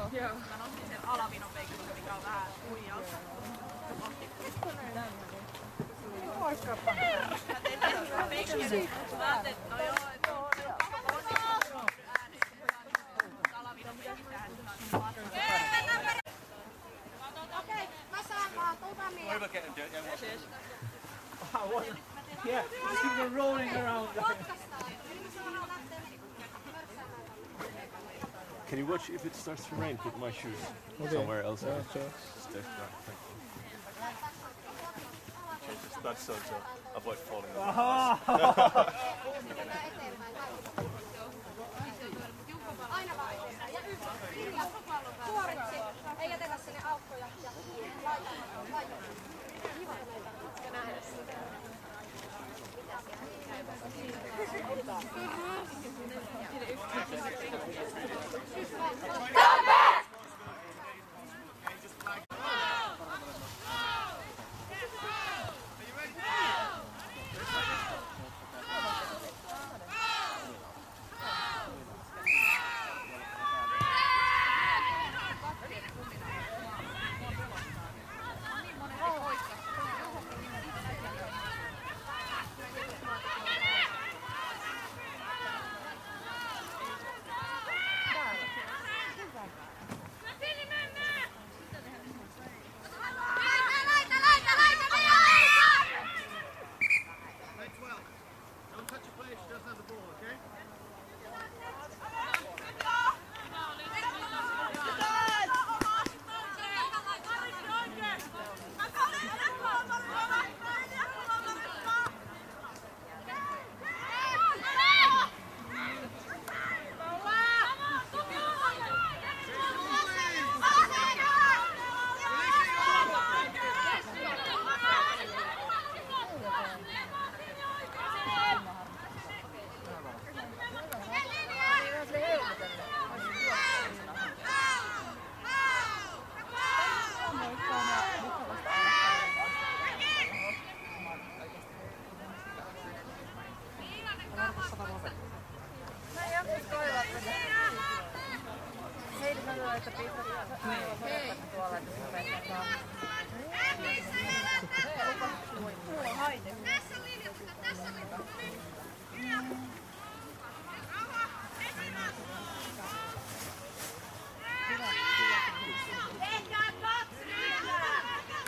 Joo. Mä nostin sen alavinon peikkuun, mikä on vähän huijaus. Moikkapa! Mä tein sen peikkuun. Mä ajattelin, että no joo, että on ääni. Alavinon peikkuun tähän sanon. Okei, mä saan vaan tutamia. Yeah, just keep them rolling around. Can you watch if it starts to rain? Put my shoes somewhere else. Yeah, sure. Stay there. Thank you. Change the studs so to avoid falling off. Aina vaan eteenpäin. Ja yhdessä. Suoriksi. Ei jätetä sinne aukkoja. Ja laitetaan. Ja nähdä sitä. Heidi sanoi, että pizzeria tuolla, että se päästään Tässä linjassa, tässä linjassa. Tehdään kaksi linjaa!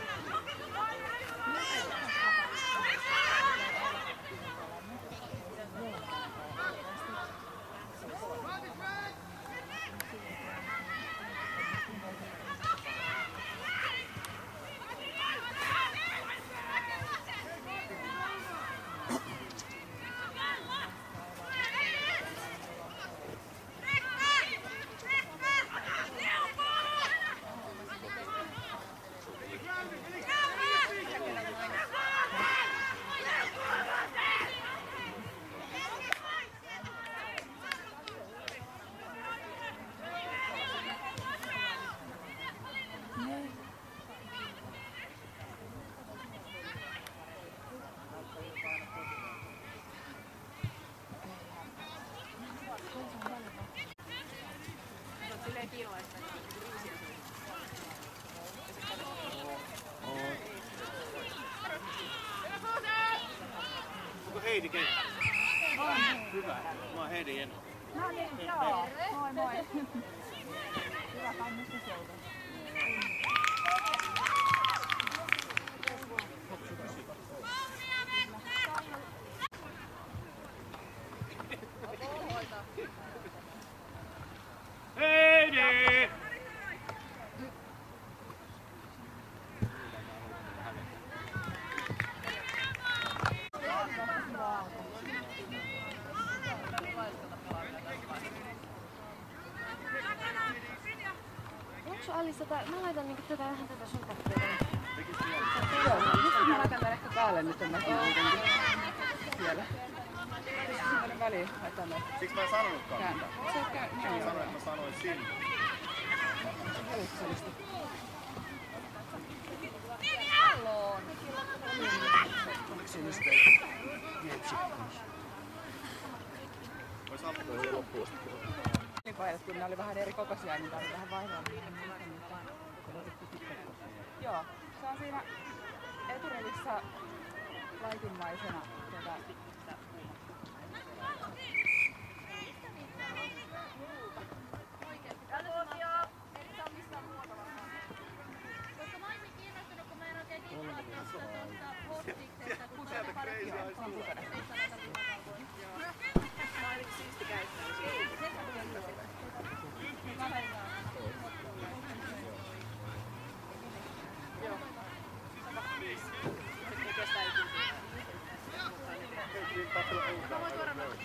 Onko Heidi kentällä? Hyvä. Mä oon Heidi Eno. No niin, joo. Moi moi. Hyvä kannustusjoutu. Heidi! Onko Alissa mä laitan niinku tätä vähän tätä sun pakkia. Joo, mä laitan tän ehkä päälle nyt on näkyy kuitenkin siellä. Tässä on semmoinen väliin, laitan näin. Siksi mä en sanonutkaan. Kääntää. Se on kääntää. Mä sanoin, että mä sanoin sinne. Helpsellisesti. Halloon! Oliko siinä sitten jepsi? Vois alkaa jo loppuun asti. paidat, kun ne oli vähän eri kokoisia, niin tämä oli vähän vaihdolla. Joo, se on siinä eturivissä laitimmaisena. Koska mä olisin kiinnostunut, kun mä en oikein tiedä tuosta hostiksesta, kun se on paljon Ainakin siisti käyttää. Joo. 125. Se kestää ikinä. Mä voin tuoda noin.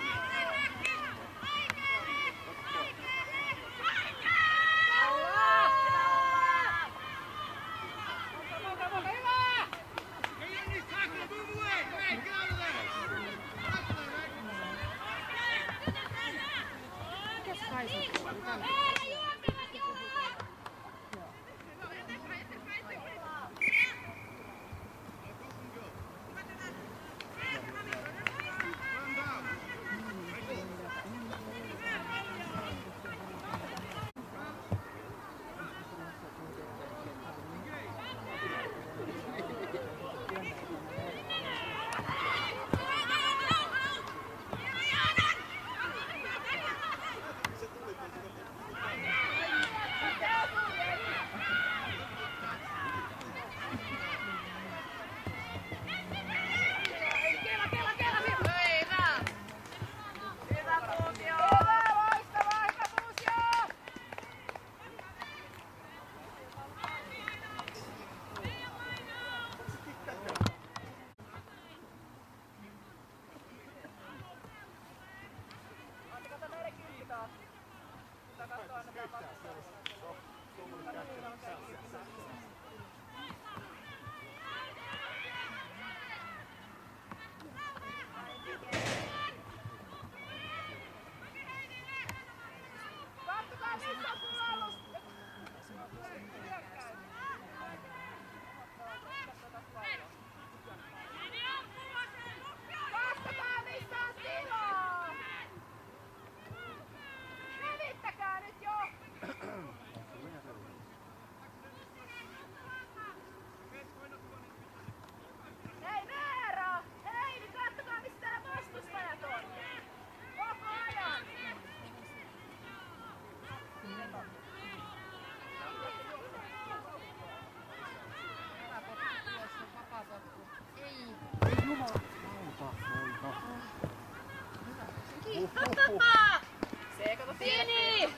Se kato Sini!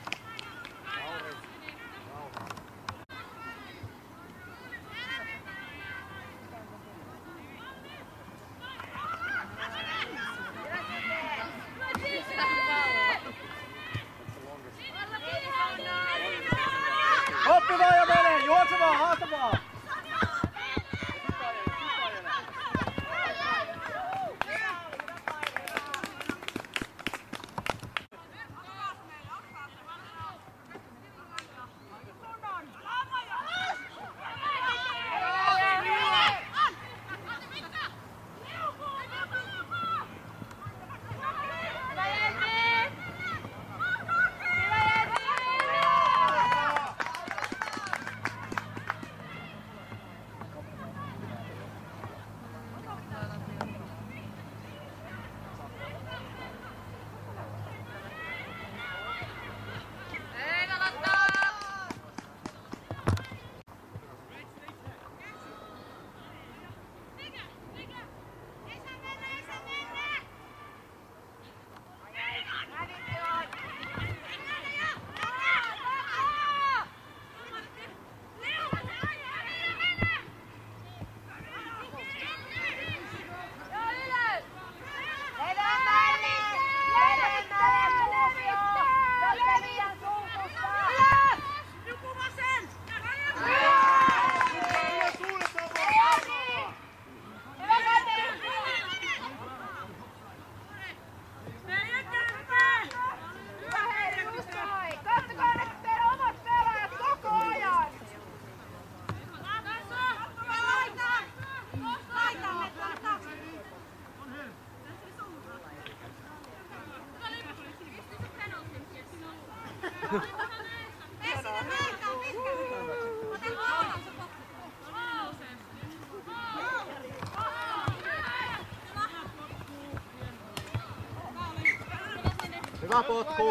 Oppi vaan ja mene! Juokse vaan! Haasta vaan! Hyvä potku.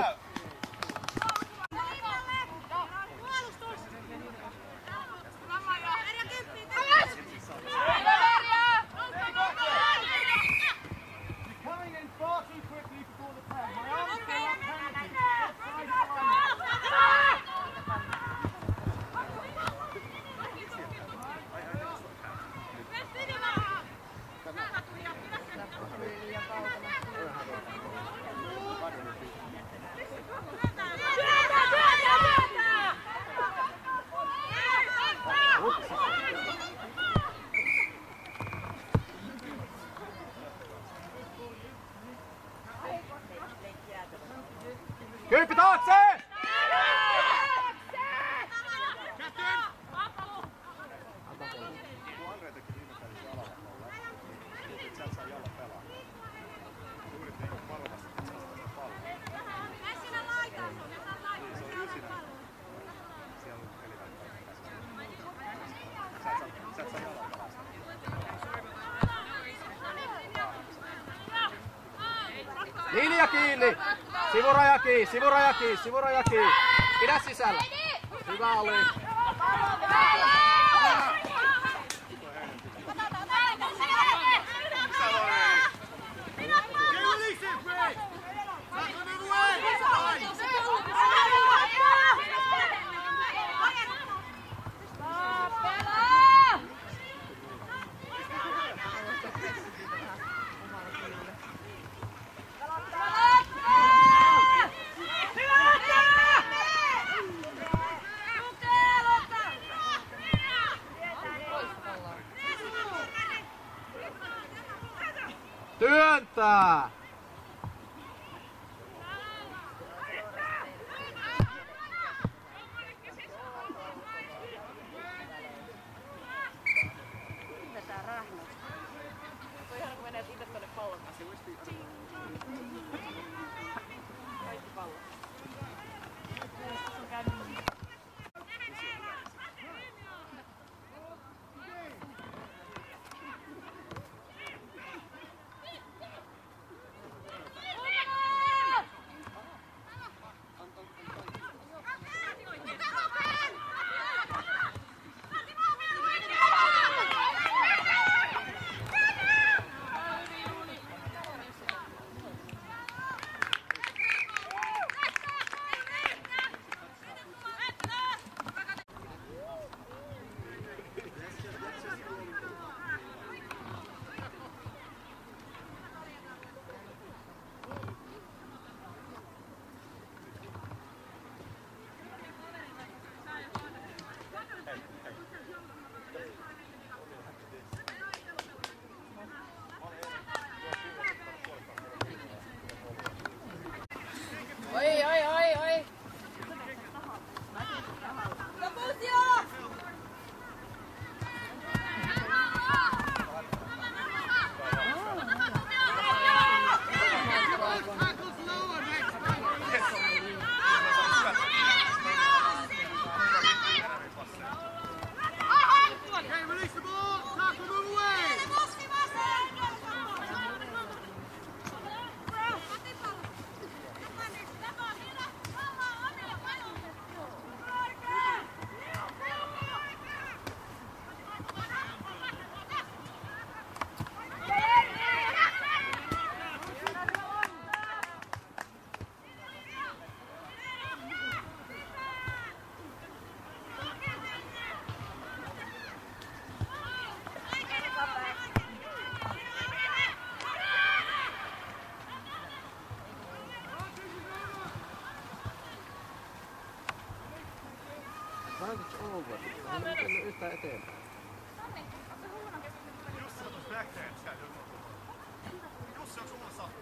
Kyyppi taakse! Linja kiinni! Sivuraja kiinni, sivuraja kiinni, sivuraja kiinni. Pidä sisällä. Hyvä oli. Työntää! Vaikutus over. Hän ei tullut yhtään eteenpäin. Jussi, onko sulla sattu?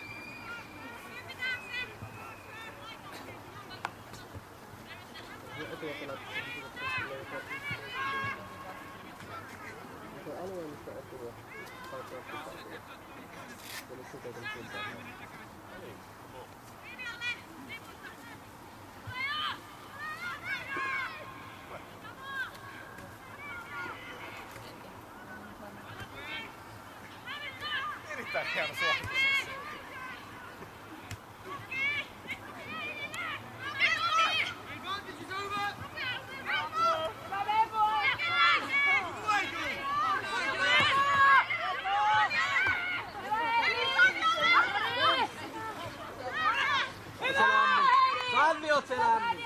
Se alueellista etua kautta pitää. Eli sitä kun pitää. hieno suoritus. Sanni, oot se lämmin?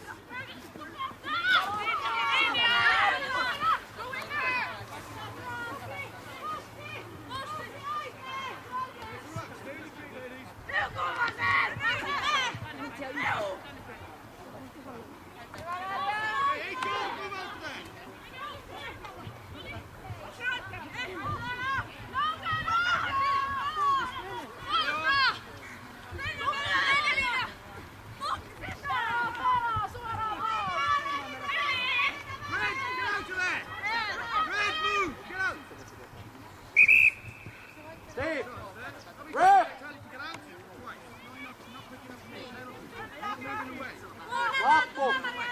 Lappu!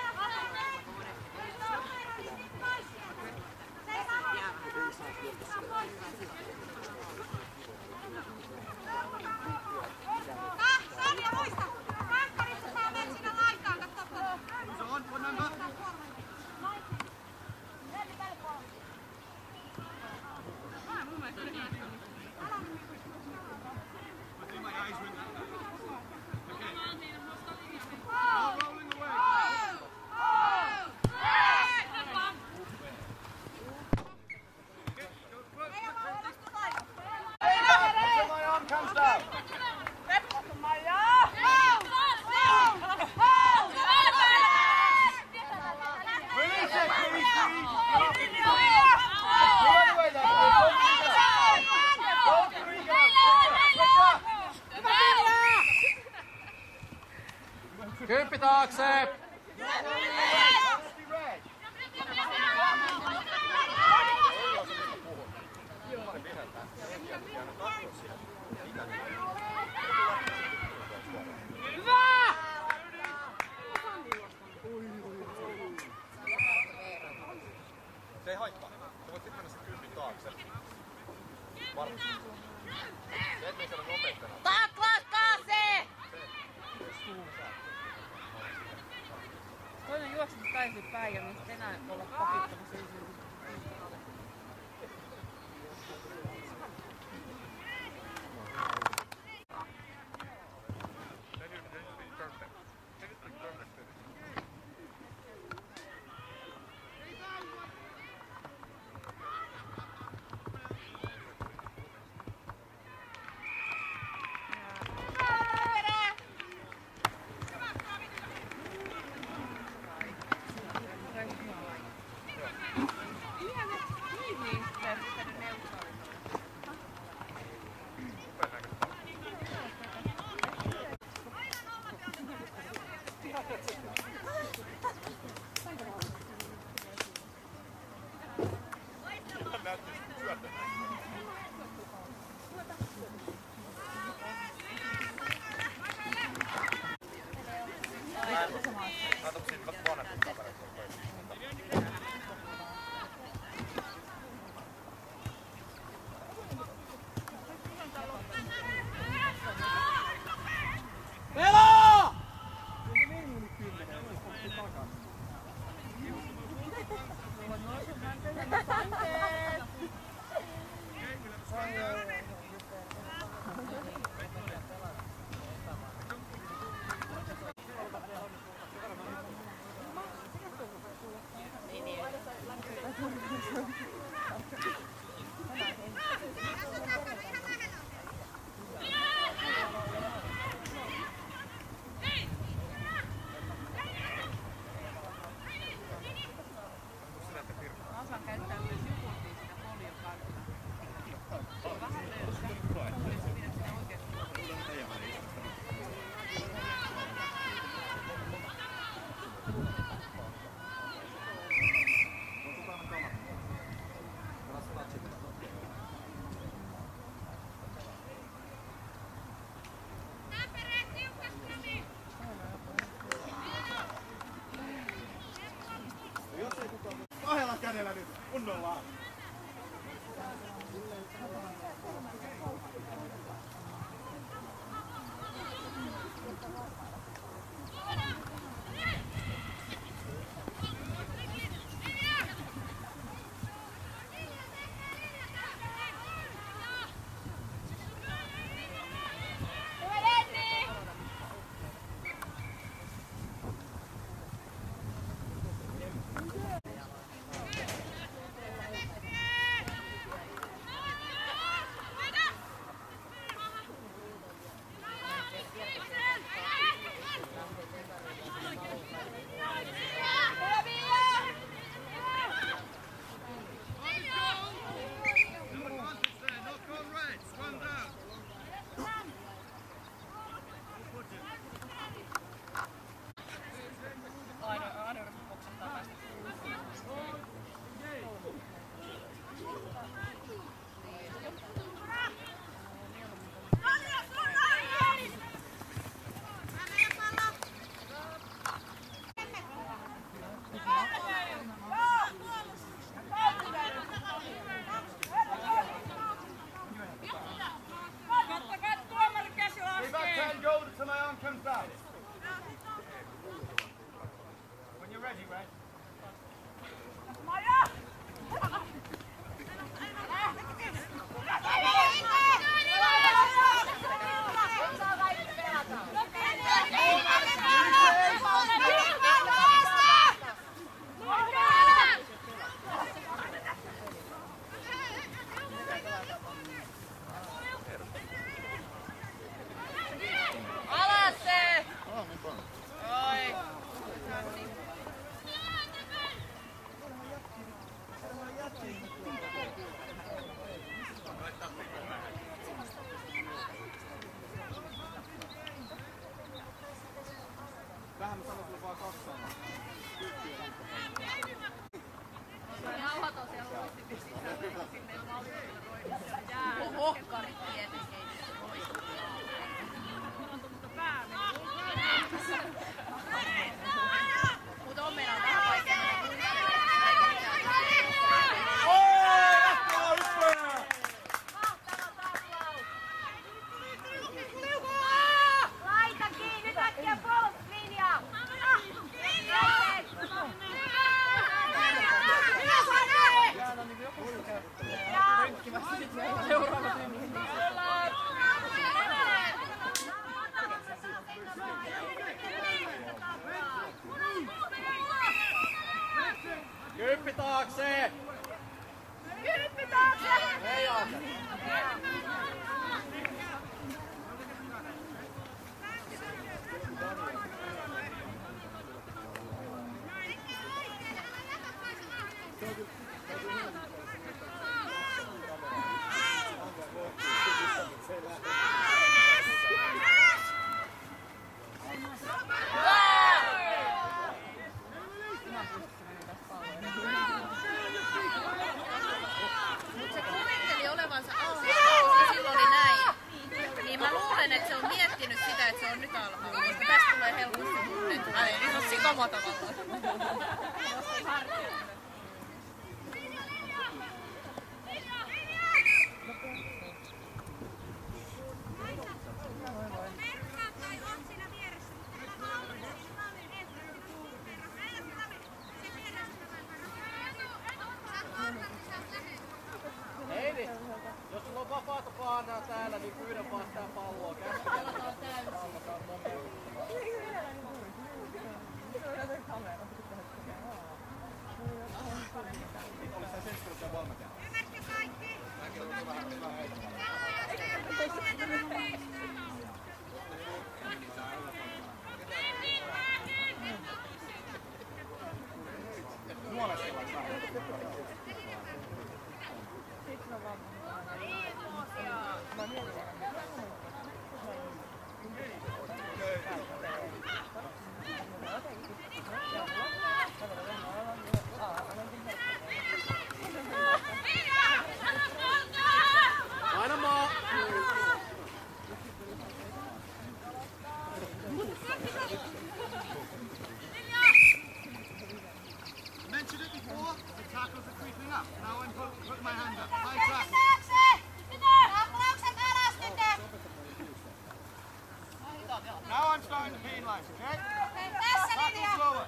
Sanja, muista! Kankkarissa saa menet sinne laitaan, katso. Kymppi taakse! Se ei haittaa. Sä voit sitten mennä sen kympin taakse. Varmasti. Se et niin saada nopeutena. Taklaakaa se! Toinen juoksi täysin päin ja nyt enää olla pakittamassa yksin. Kahdella kädellä nyt, kunnolla. Tähän mä sanon sulle vaan 2 sanaa. Jauhat on siellä luistipin sisällä, sinne valmiilla roidissa jää. Ohkarit tietenkin. Mutta pää meni. Mutta on meillä vähän vaikea. Laita kiinni, äkkiä puolustuslinjaa! Kymppi taakse! Kymppi taakse! Ei Aasa! Se kuvitteli olevansa alhaalla, koska silloin oli näin. Niin mä luulen, että se on miettinyt sitä, että se on nyt alhaalla, koska tästä tulee helposti tunne, että niin se on sikamatalalla. Heidi, jos sulla on vapaata paanaa täällä, niin pyydä vaan sitä palloa. Käsketään täysin. Painamaa! Mentioned it before, the tackles are creeping up. Now I'm putting my hand up. High track. Now I'm starting to penalise, okay? Tackle slower.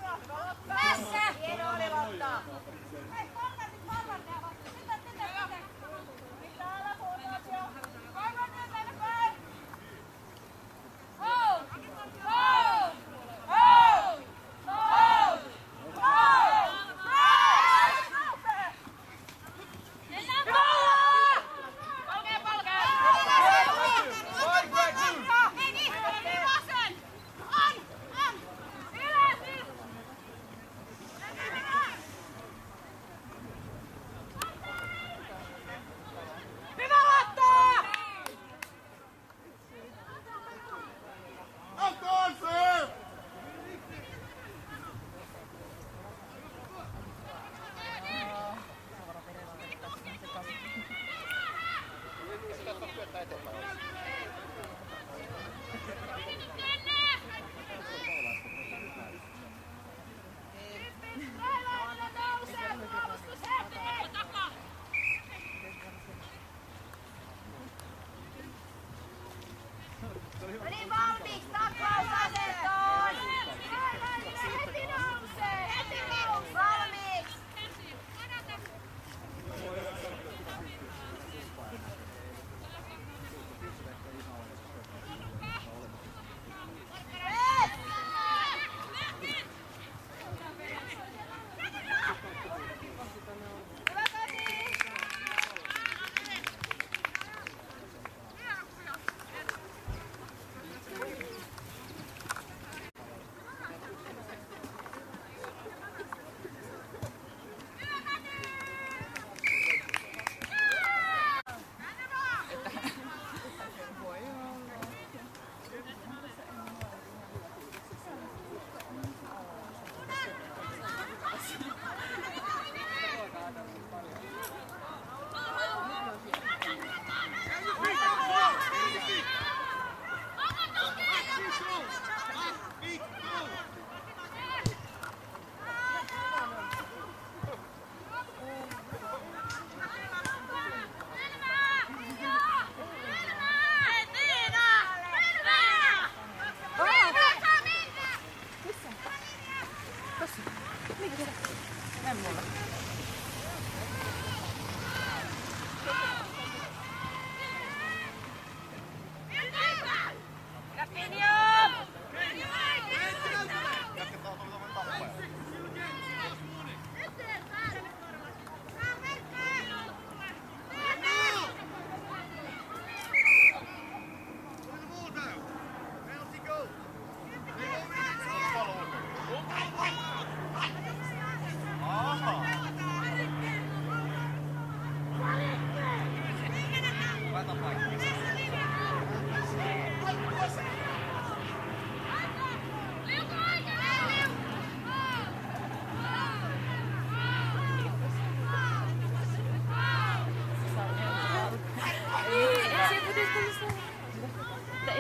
Niin valmiiksi, taklausasentoon! Heti nousee! Heti nousee! Valmiiksi! Hyvä Kati!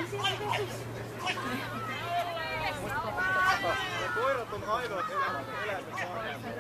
Koirat on ainoat eläimet maailmassa.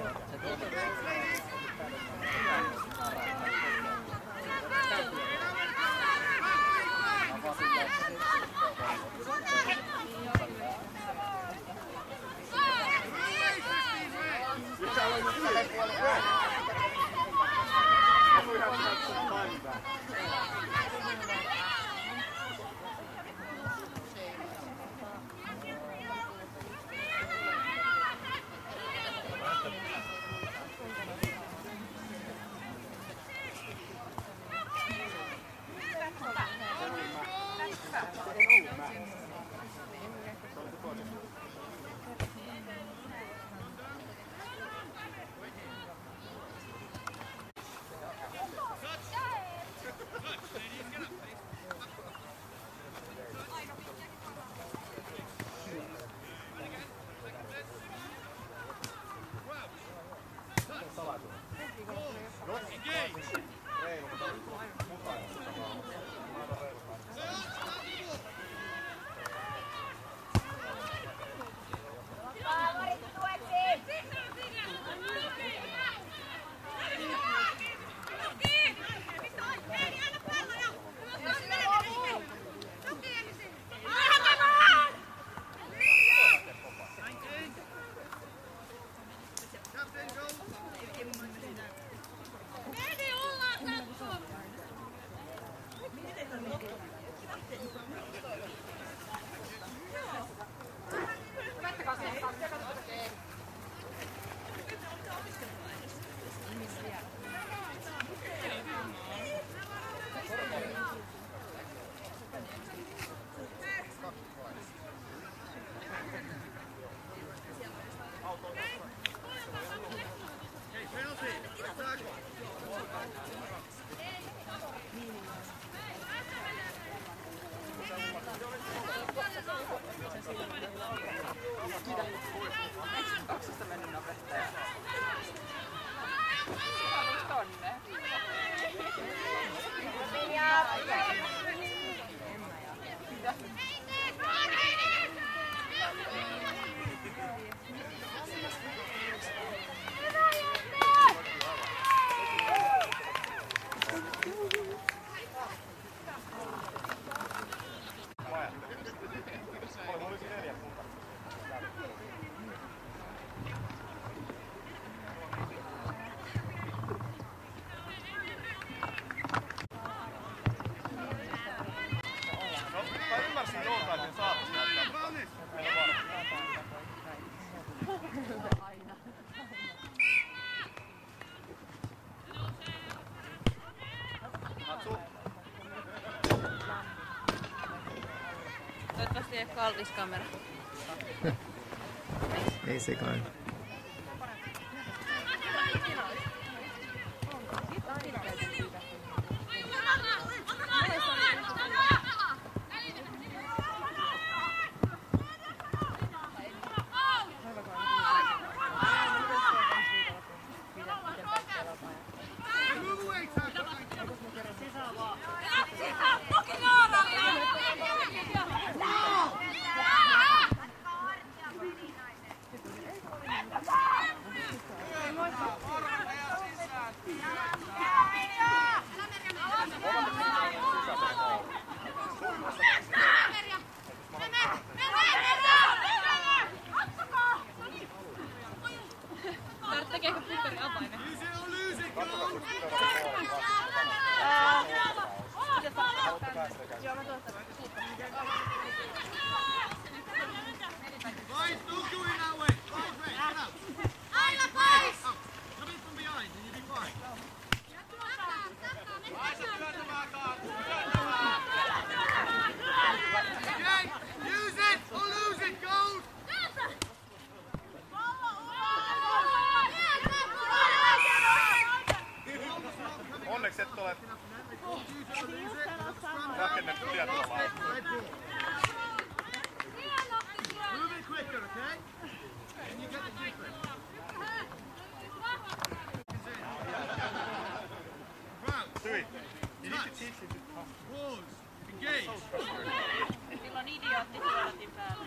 Kaksista mennyt nopeasti. Tonne. Toivottavasti ei ole kallis kamera. Ei sekaan. Tekeekö Pikkari avainen? Joo, mä tuosta voin. Onneksi et ole rakennettu tietoa vaan. Move it quicker, okay? And you get the defense. Three. You need to teach him to Pause. Engage. Lydia otti tuolatin päälle.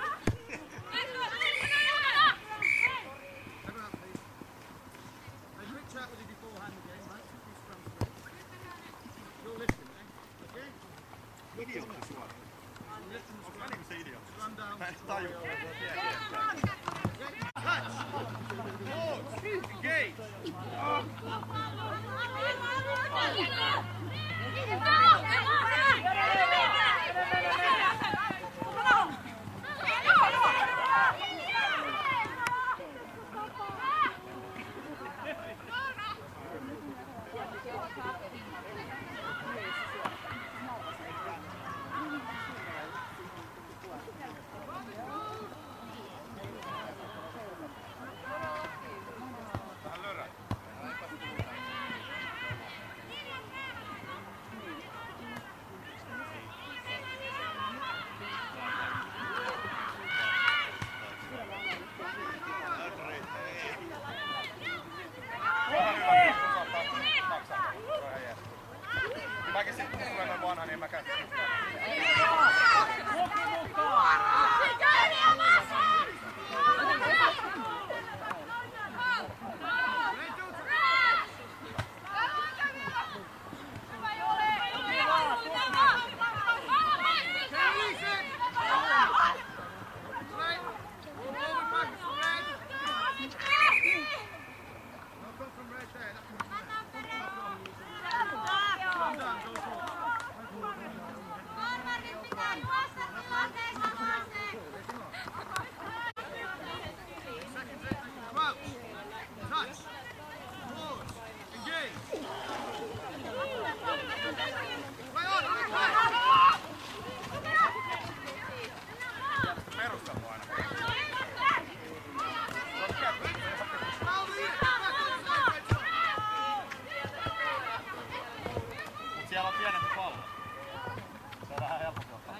Mäkin sitten kun tulee noin vanha, niin mä käyn siellä on pienempi pallo. Se on vähän helpompi ottaa.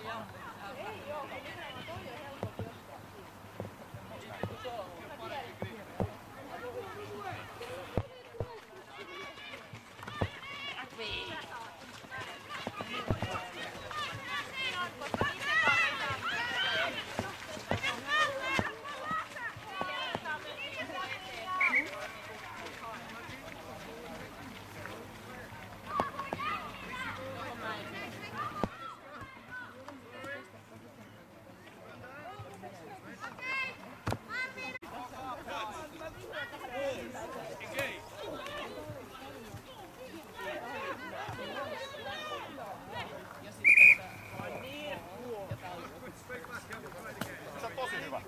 Se on tosi hyvä.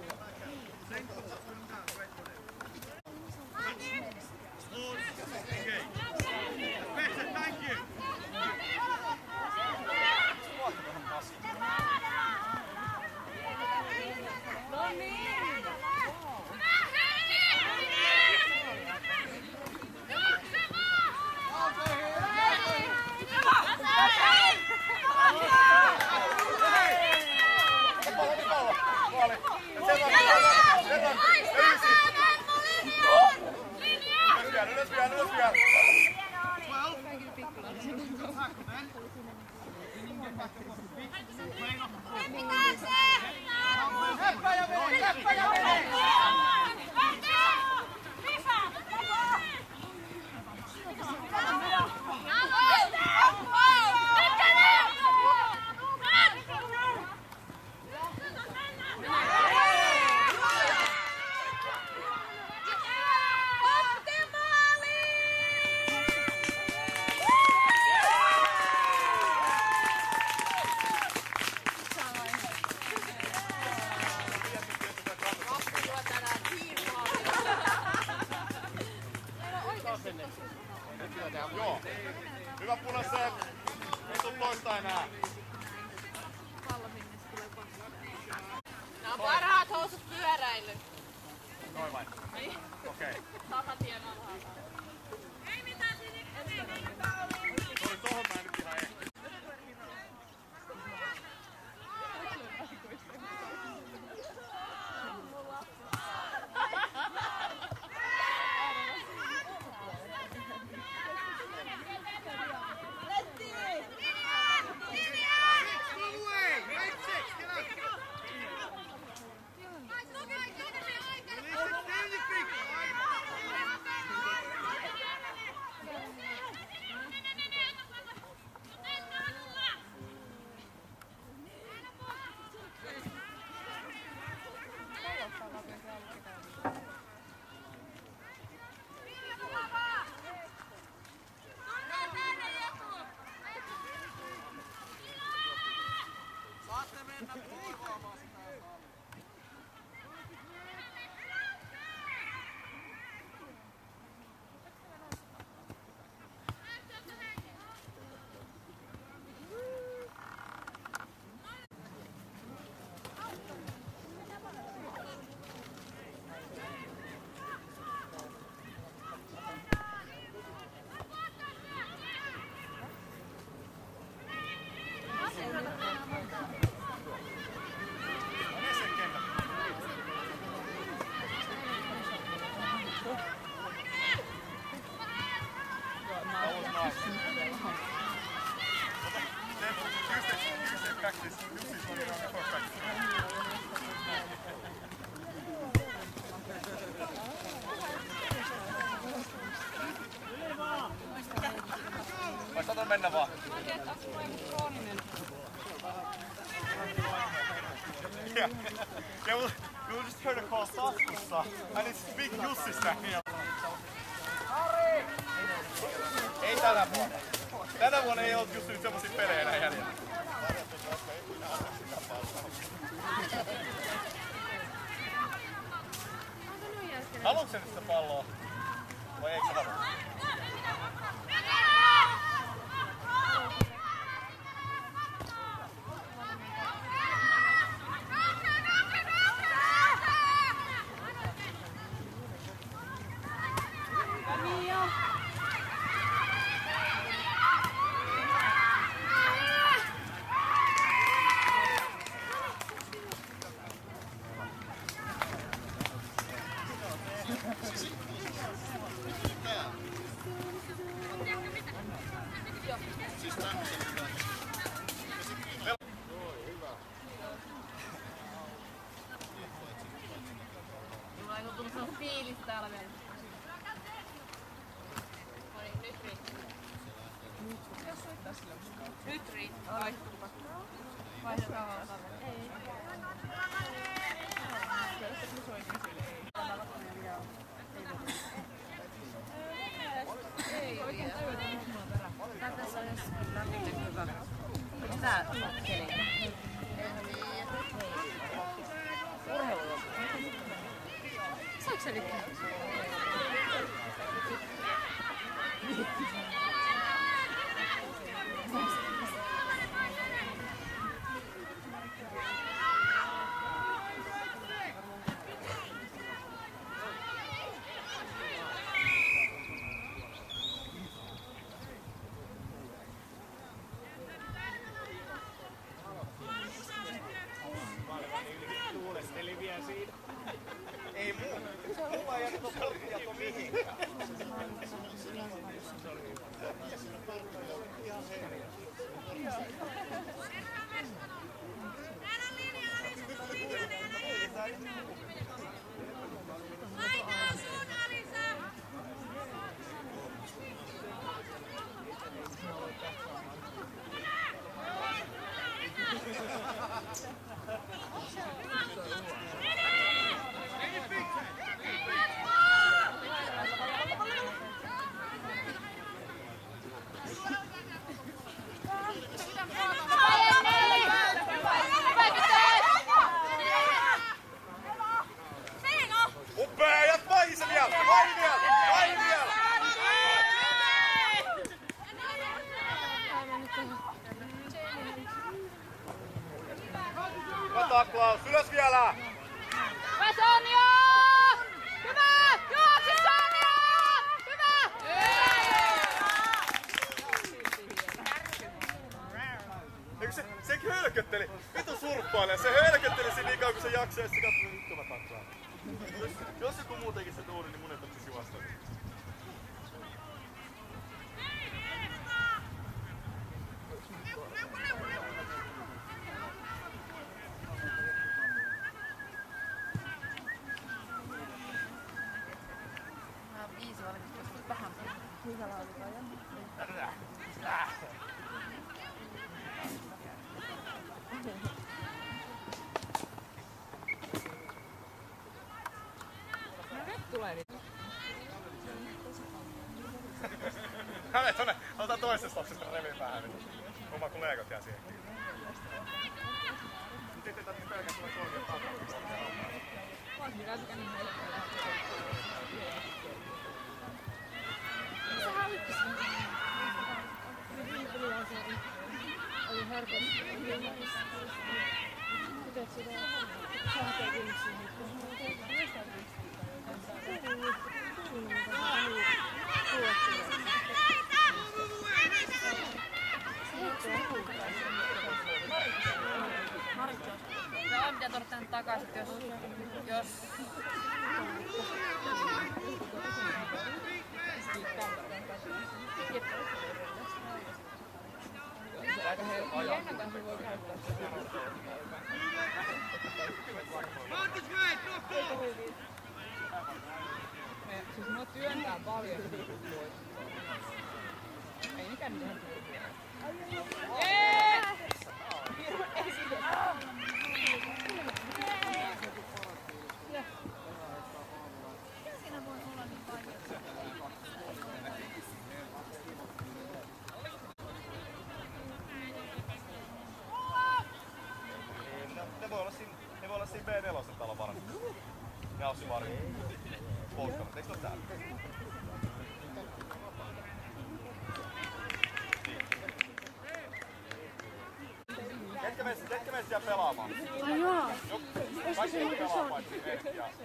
Joo. Hyvä Punaset. Ei tuu toista enää. Nää on parhaat housut pyöräily. Noin vain. Okei. Saman tien alhaalla. Sori, tohon mä en nyt ihan ehti. Saatan mennä vaan. Yeah, we just heard a call taskussa, and it's Big Jussi here. Ei tänä vuonna. Tänä vuonna ei ollut just nyt semmosia pelejä enää jäljellä. Haluatko sä nyt sitä palloa? Vai eikö sä halua? Fiilis täällä vielä. Nyt riittää. Vaihtuupa. Vaihdetaan vaan. Ei. Tässä on lämmin hyvä. Tää keli. Urheilu. Saatko selittää? Tuulesteli vielä siinä. Ei muu. Mulla ei jätä porttiato mihinkään. Taklaus, ylös vielä! Hyvä Sonja! Hyvä! Juokse Sonja! Hyvä! Eikö sekin hölkötteli? Vitu surppailee, se hölkötteli siinä niin kauan kun se jaksoi ja sitten katsoi, vittu mä taklaan. Jos joku muu tekisi se tuuri, niin mun ei tarvitsisi juosta. Hänet tonne, otetaan toisesta lapsesta revin päähän. Oma kollegat jää siihen. Se on pitää tuoda tänne takaisin, jos... Aika helppoa. Jennakaan voi käyttää sitä. Siis nuo työntää paljon. Ei mikään mitään turvaa. Jees! Ne voi olla siinä B4 talon varassa. Ne on Sivari. Polttavat. Eikö ne ole täällä? Ketkä meistä jää pelaamaan? Ai joo. Kaikki ei pelaa paitsi Erkki ja...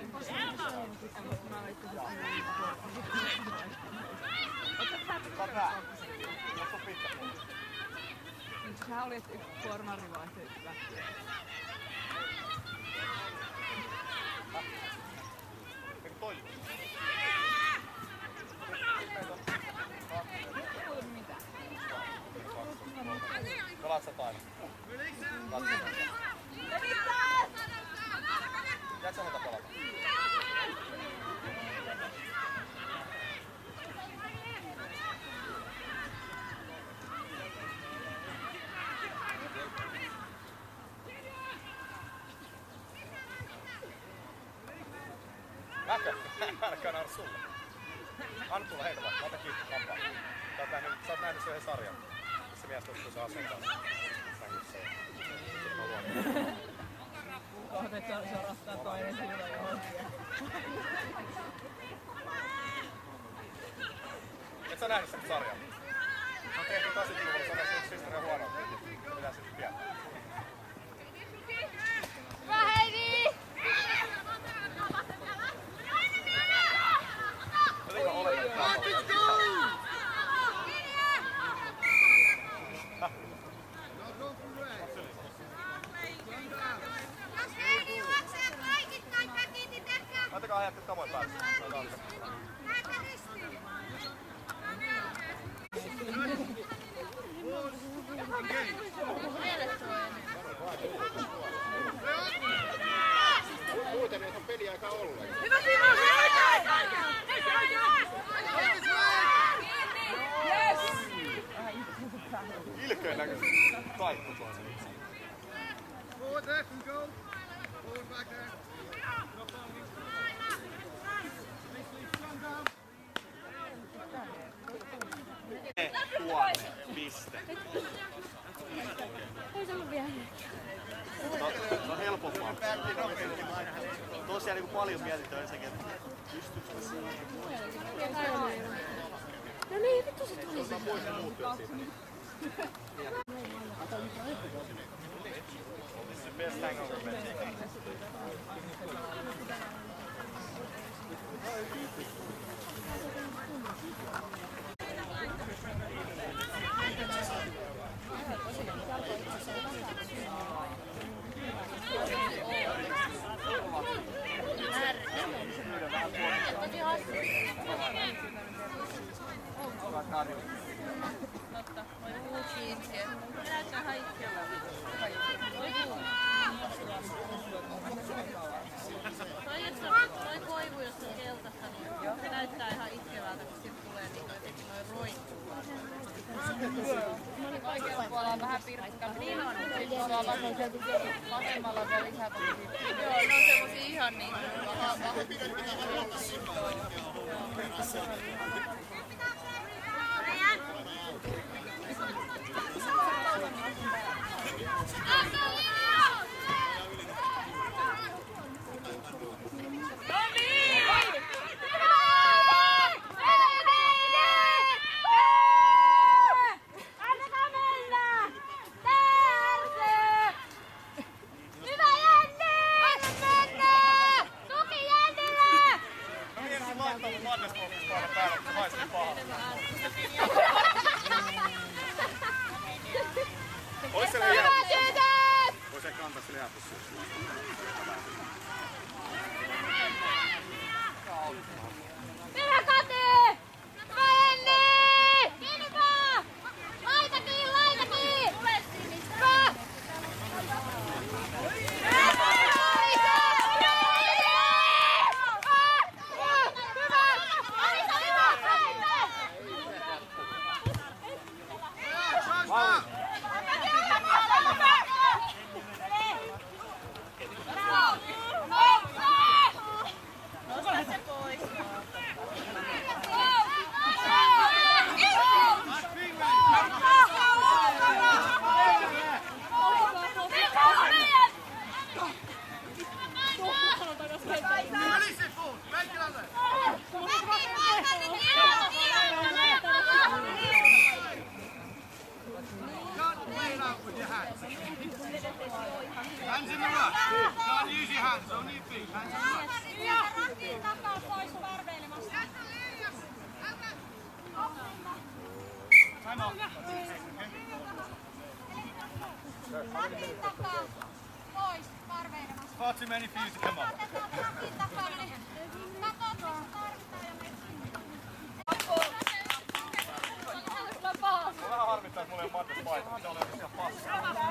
Saat nää. Onko sun pitkä? Sä olit yksi pormarivaihto lähtien. Eikö toi? Pelaat sä aina? Jääkö sä noita pelata? Näkö? Älkää naura sulle. Anna tulla heitä vaan. Mä otan kiinni lampaan. Sä oot nähnyt sen yhden sarjan. Se mies tuossa se aseen kanssa. Sängyssä. Sitten mä luon. Kohdet sorottaa toinen silloin johonkin. Et sä nähnyt sen sarjan? Se on tehty 80-luvulla. Se on nähnyt Sisterin huonoa. Mitä sitten tietää? Hyvä Heidi! Jotenka oletetaan. Laittakaa ajat nyt kamoin päälle. Muuten ei ole peliaika ollenkaan. Hyvä Timo! Ilkeän näköisesti. Taikku tuossa. Forward there can go. Forward back there. Tuonne. Piste. Ei se ollut vielä. No helpompaa. Tosiaan niin paljon mietitään ensinnäkin, että pystyykö mä siihen. No niin, vittu se tuli. Mä muistin muuttua siitä. This is the best hangover match. Totta. Voi cheese. Näyttää haikkeella. Toi koivu, jos on keltaista, niin se näyttää ihan itkevältä, kun siitä tulee niin jotenkin noin roikkuu. Oikealla puolella on vähän pirkkaa. Niin on. Vasemmalla on vielä lisää tommosia. Joo, ne on semmosia ihan niin Go! antaa sille jääpussia. Hyvä Kati! Venni! Kiinni vaan! Laita kiinni, laita kiinni! Tule sinistä! Hands in the rush. Can't use your hands, only your feet. Hands in the rush. Ja rakin takaa pois varveilemasta. Time off. Rakin takaa pois varveilemasta. Far too many for you to come up. Otetaan rakin takaa, niin katot missä tarvitaan ja menet sinne. Vähän harmittaa, että mulla ei ole Mattis paita. Mitä oli ihan passaa.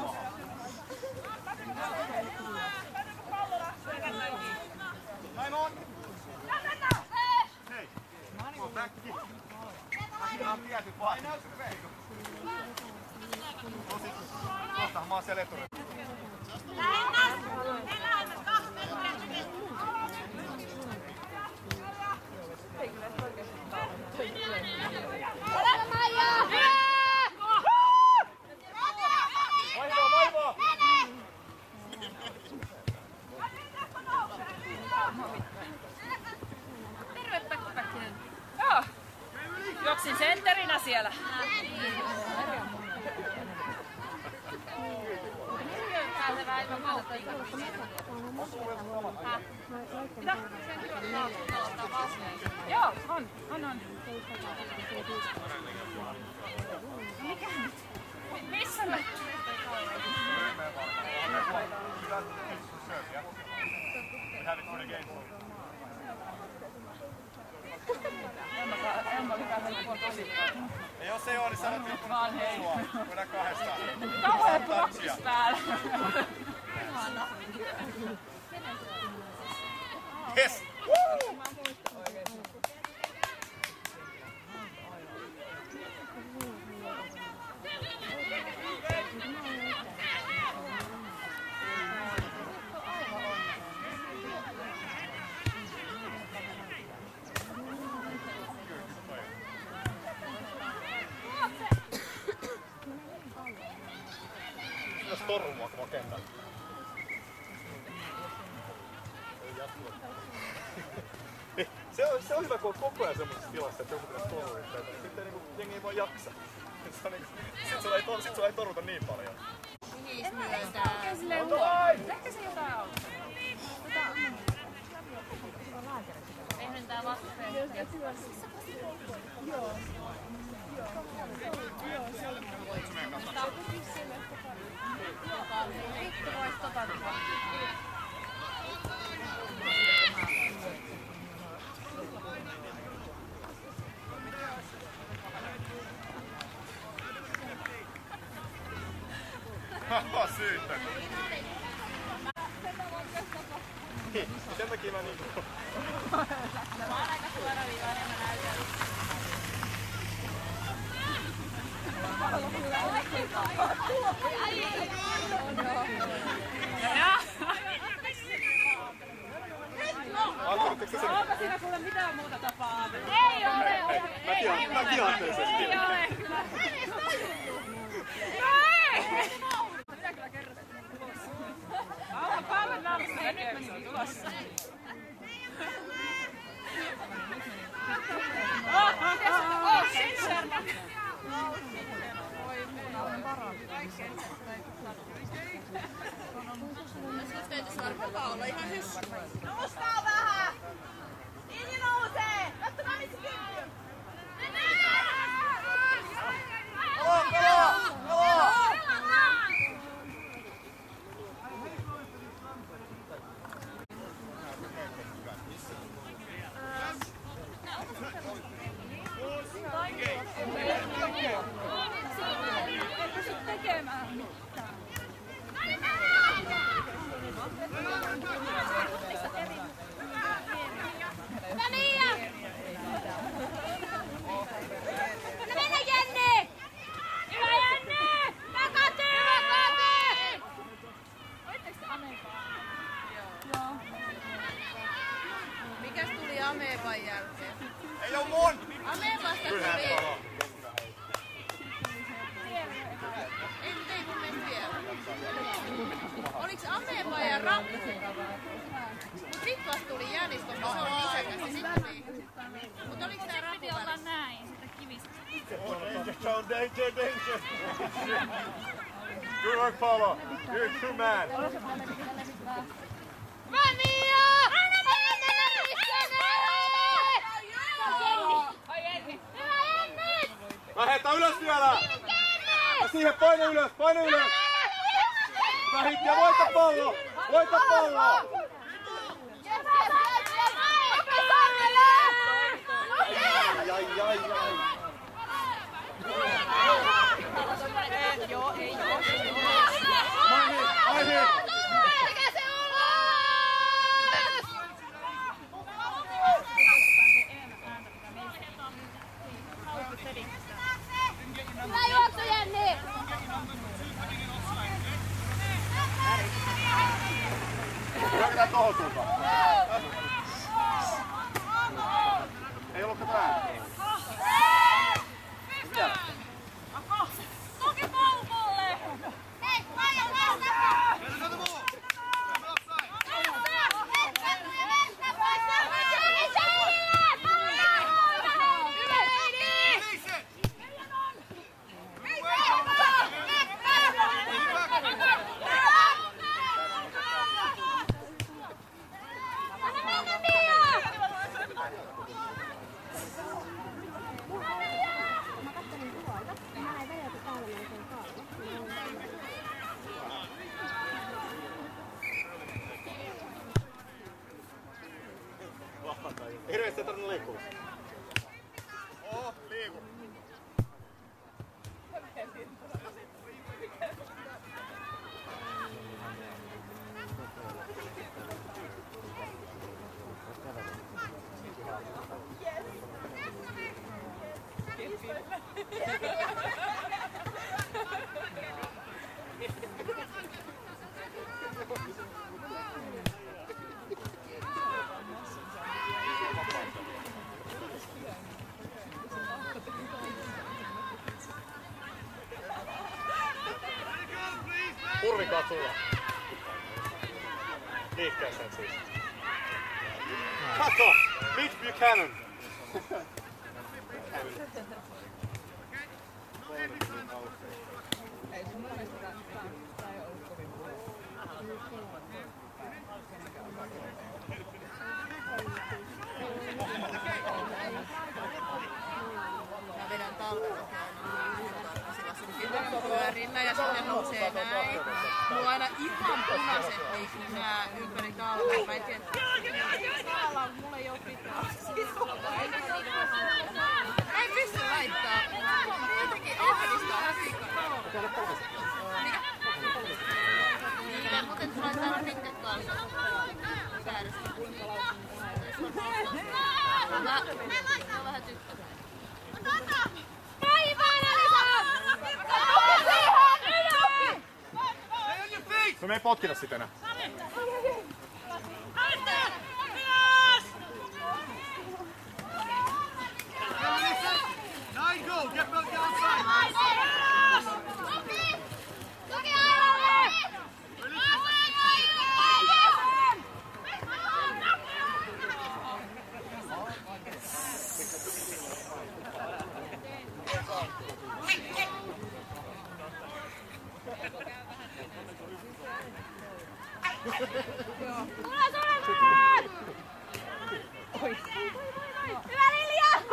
Time on! Hei! Go back to kick. Nämä on tietyt vaatimukset. Kohtahan mä oon siellä eturilla. Terve Pekka Päkkinen. Joo. Juoksin sentterinä siellä. Joo, on. Mikä nyt? Missä me? Ja jos ei oo, niin sanot Vaan hei. sua. Voidaan kahdestaan. Kauhean proksis päällä. Yes! Jos torrua koko kentällä. Se on hyvä, kun on koko ajan semmoisessa tilassa, että joku pitäisi torrua. Sitten niinku, jengi ei vaan jaksa. Sit sulla ei torruta niin paljon. Mihin myöntää? Ehkä se jotain on. Eihän tää vastusteet. Joo. Vittu vois tota tehdä. Haha, syyttä. Sen takia mä niinku... Mä oon aika suoraviivainen, mä näytän. Onko siinä kuule mitään muuta tapaa? Ei ole! Mäkin ajattelin sen Ei ole! Minä kyllä kerrotin tulossa. Auha päälle naamassa ja nyt meni tulossa. Shit, Sherman! Jos teitä sarkkaa olla ihan hyssy. Nouskaa vähän! Inni nousee! Katsokaa missä kiinni! Ameepan jälkeen. Ei oo mun! Ameepasta tuli... Ei kun meni vielä. Oliks Ameepa ja Rappu? Mut sit vasta tuli Jänis, koska se on isäkäs ja sit tuli... Mut oliks tää Rappu Piti olla näin, sitä kivistä. Danger! Good work, Paolo. You're a true man. Mania! Lähetä ylös vielä! Ja siihen paino ylös! Hyvä hitti ja voita pallo! Joo, ei joo. Aihe! Hyvä juoksu, Jenni! Hyökätään tohon suuntaan. Ei ollut kato ääni. Mitä? Toki pallolle! Hei, Maija! Hirveästi ei tarvinnut liikkua. Liiku. Kurvikaa sulla. Liikkeeseen siis. Katso! Mitch Buchanan! Mä vedän talvella pyörillä ja sitten nousee näin. Mulla on aina ihan punaiset niin nää ympäri talvea. Mä en tiedä. Mulla ei oo pitää. Ei pysty laittaa. Jotenkin ahdistaa asiakkaan. Mikä? Niin, mutta et laittaa pitkät kalsat. Säädöstä. Mä oon vähän tykkää. No me ei potkita sitä enää. Nine go! Get back outside! Hyvä Lilja!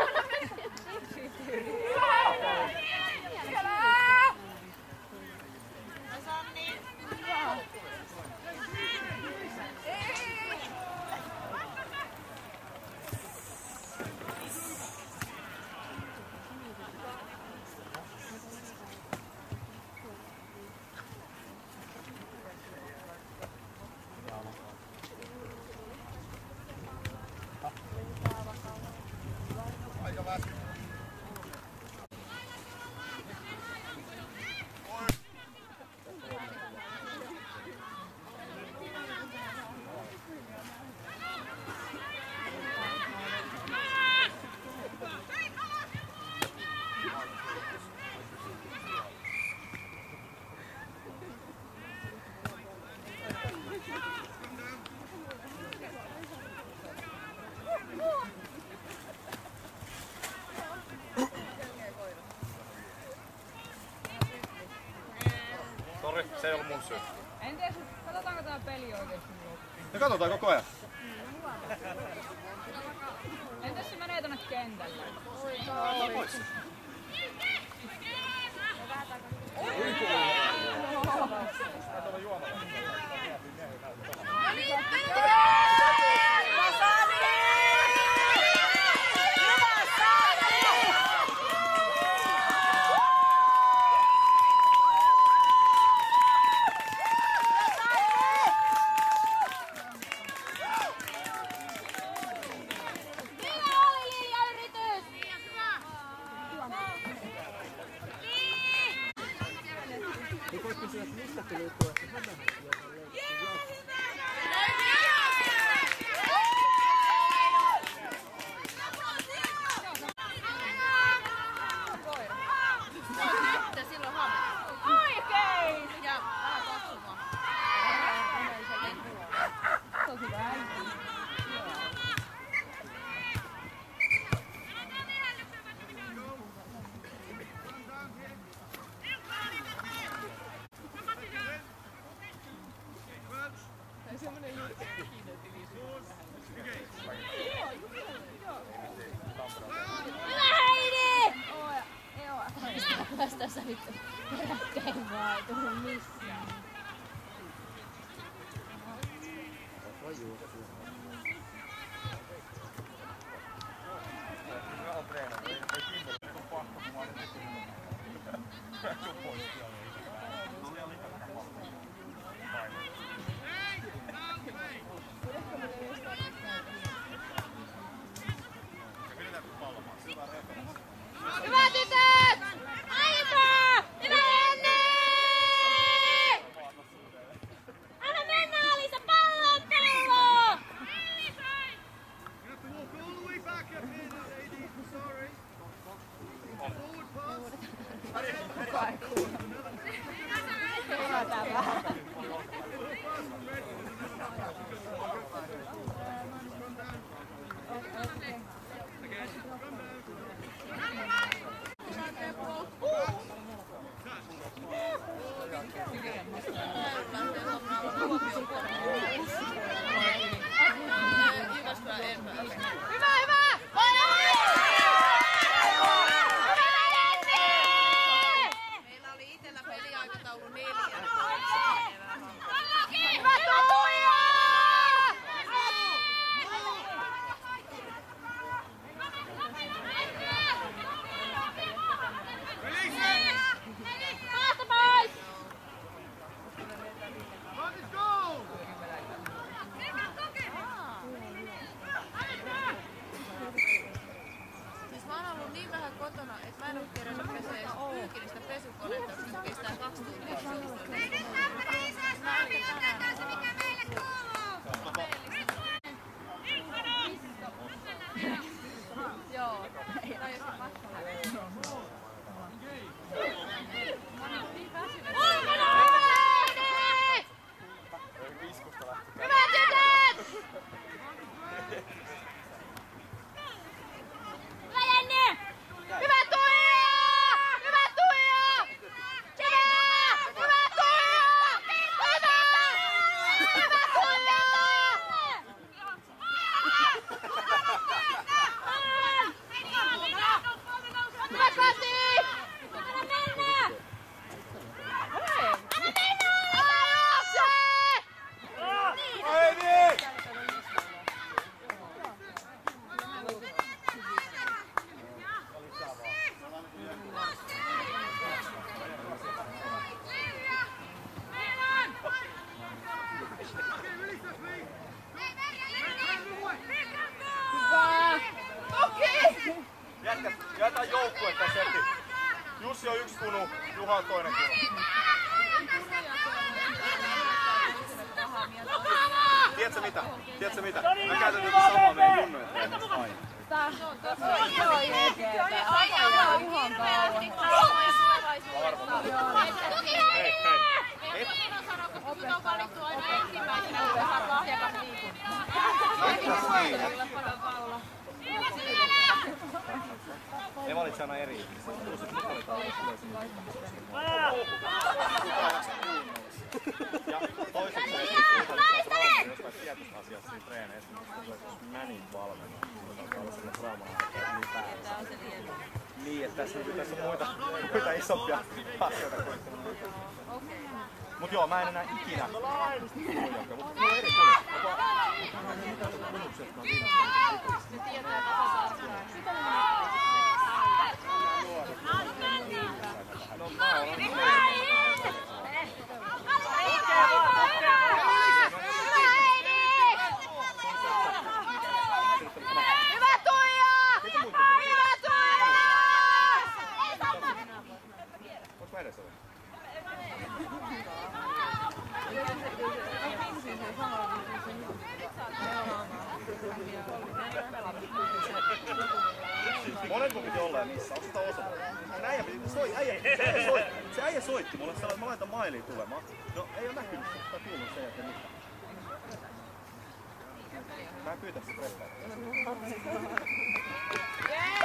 Se ei ollut mun syy. En tiedä, katsotaanko tää peli oikeesti loppuun. Me katsotaan koko ajan. Entäs se menee tonne kentälle? Pois. Vastaus vittu peräkkäin vaan, ei tullu missään. Hyvä tytöt! Aika! Hyvä Jenni! Anna mennä Alisa, pallo! Jätän joukkuetta sekin. Jussi on yksi kunu, Juha on toinen kunu. Tiedätkö mitä? Tiedätkö mitä? Mä käytän tätä samaa meidän junnoja tehdä aina. Joo, jeekeetä. Aika ihan kauan. Hei, hei. Kun on valittu aina ensimmäisenä, kun saat lahjakas liikuntaa. Ne valitsi aina eri ihmisiä. Ja toiseksi se, että trauma jostain tietystä asiasta siinä treeneissä, jos mä niin valmennan, niin on sellainen trauma, että niin päällä. Niin, että tässä on muita isompia asioita kuin mut joo, mä en enää ikinä kunnioita, mutta mulla on eri Hyvä Tuija! Hyvä Tuija! Voinko mä edes olla? Monenko piti olla ja missä? Onko sitä osa? Se äijä soitti mulle, että mä laitan mailiin tulemaan. No ei oo näkynyt tai kuullut sen jälkeen mitään. Mä en pyytä sitä pressää.